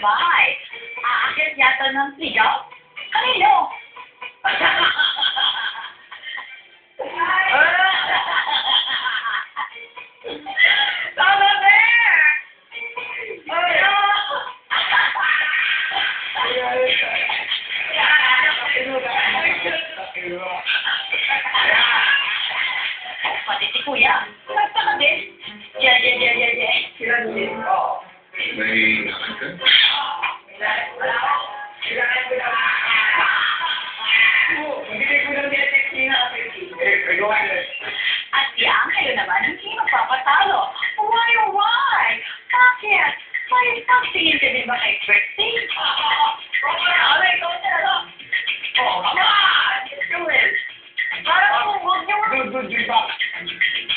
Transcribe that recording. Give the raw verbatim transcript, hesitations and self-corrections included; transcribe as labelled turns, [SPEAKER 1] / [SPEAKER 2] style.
[SPEAKER 1] bahay. Aakit yata ng sigaw? Kanino? Tama na! Pati si Kuya, nagtaka din. Yeah, yeah, yeah, yeah, yeah. Sila din. Oo.
[SPEAKER 2] May nakit ka?
[SPEAKER 1] At yan, kayo naman ang hindi magpapatalo. Why, oh why? Bakit? May pagtingin ka din ba kay Trixie? Alay, ikaw talaga. Oh, come on! Let's do it. Parang huwag niyo.
[SPEAKER 2] Good, good, good.